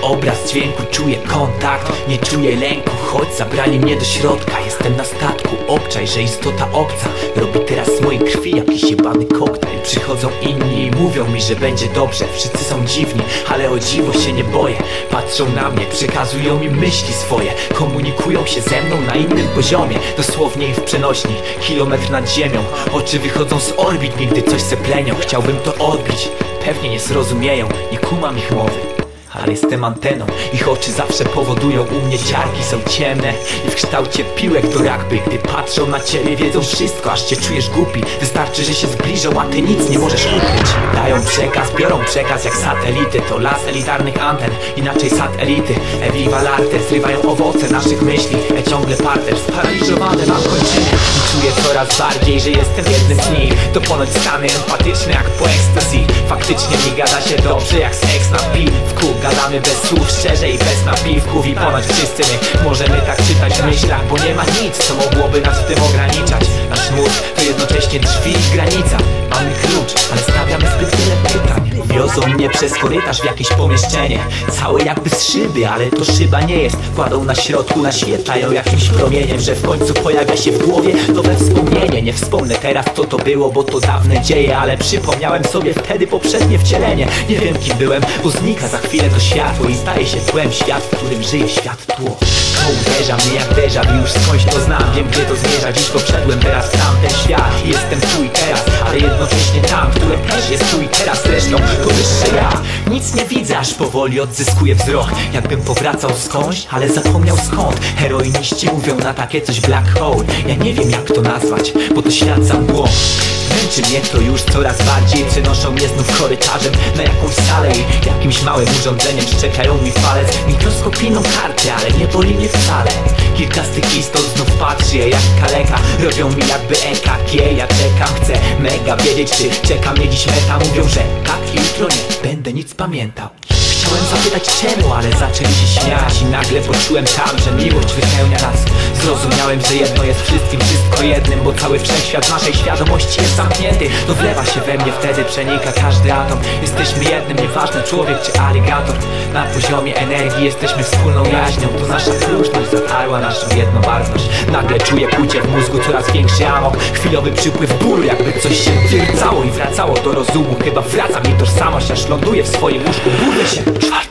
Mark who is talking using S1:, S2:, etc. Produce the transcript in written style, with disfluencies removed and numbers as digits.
S1: obraz dźwięku, czuję kontakt, nie czuję lęku. Choć zabrali mnie do środka, jestem na statku. Obczaj, że istota obca robi teraz z mojej krwi jakiś jebany koktajl. Przychodzą inni i mówią mi, że będzie dobrze. Wszyscy są dziwni, ale o dziwo się nie boję. Patrzą na mnie, przekazują mi myśli swoje. Komunikują się ze mną na innym poziomie, dosłownie i w przenośni, kilometr nad ziemią. Oczy wychodzą z orbit mi, gdy coś se plenią. Chciałbym to odbić, pewnie nie zrozumieją, nie kumam ich mowy, ale jestem anteną. Ich oczy zawsze powodują u mnie ciarki, są ciemne i w kształcie piłek do rugby. Gdy patrzą na ciebie, wiedzą wszystko, aż cię czujesz głupi. Wystarczy, że się zbliżą, a ty nic nie możesz ukryć. Dają przekaz, biorą przekaz jak satelity. To las elitarnych anten, inaczej satelity. Eviva l'arte, zrywają owoce naszych myśli. Ciągle parter, sparaliżowany mam kończyny. I czuję coraz bardziej, że jestem jednym z nich. To ponoć stany empatyczne jak po ecstasy. Faktycznie mi gada się dobrze jak seks na piwku. Gadamy bez słów, szczerze i bez napiwków. I ponoć wszyscy my możemy tak czytać w myślach, bo nie ma nic, co mogłoby nas w tym ograniczać. Nasz mózg to jednocześnie drzwi i granica. Mamy klucz, ale stawiamy zbyt wiele pytań. Wiozą mnie przez korytarz w jakieś pomieszczenie, całe jakby z szyby, ale to szyba nie jest. Kładą na środku, naświetlają jakimś promieniem, że w końcu pojawia się w głowie nowe wspomnienie. Nie wspomnę teraz, co to było, bo to dawne dzieje, ale przypomniałem sobie wtedy poprzednie wcielenie. Nie wiem, kim byłem, bo znika za chwilę to światło i staje się tłem. Świat, w którym żyje świat tło. To uderza mnie jak déjà vu, już skądś to znam. Wiem, gdzie to zmierza, dziś poszedłem teraz w tamten świat. I jestem tu i teraz, ale jednocześnie tam, które też jest tu i teraz. Zresztą to wyższe ja. Nic nie widzę, aż powoli odzyskuję wzrok. Jakbym powracał skądś, ale zapomniał skąd. Heroiniści mówią na takie coś black hole. Ja nie wiem, jak to nazwać, bo to świat za mgłą. Męczy mnie to już coraz bardziej. Przenoszą mnie znów korytarzem na jakąś salę i jakimś małym urządzeniem szczekają mi falec. Mikroskopijną kartę, ale nie boli mnie wcale. Kilka z tych istot znów patrzy jak kaleka. Robią mi jakby EKG, ja czekam, chcę mega wiedzieć, czy czeka mnie dziś meta. Mówią, że tak, jutro nie będę nic pamiętał. Chciałem zapytać czemu, ale zaczęli się śmiać. I nagle poczułem tam, że miłość wypełnia nas. Zrozumiałem, że jedno jest wszystkim, wszystko jednym, bo cały wszechświat naszej świadomości jest zamknięty. To wlewa się we mnie, wtedy przenika każdy atom. Jesteśmy jednym, nieważne człowiek czy aligator. Na poziomie energii jesteśmy wspólną jaźnią. To nasza próżność zatarła naszą jednobarwność. Nagle czuję kłucie w mózgu, coraz większy amok. Chwilowy przypływ bólu, jakby coś się wiercało i wracało do rozumu. Chyba wraca mi tożsamość, aż ląduję w swoim łóżku. Budzę się.